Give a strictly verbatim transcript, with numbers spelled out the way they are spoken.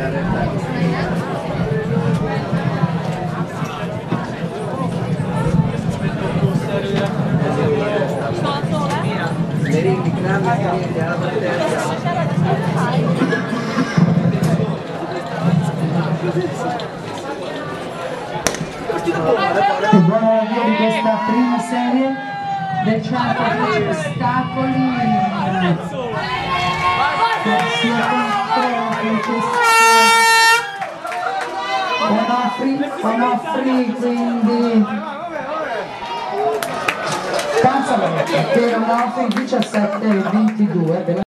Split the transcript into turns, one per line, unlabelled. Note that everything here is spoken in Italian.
Buon avvio di questa prima serie del centro degli ostacoli sia contro Onofri, Onofri quindi Canzaletta per Onofri diciassette ventidue.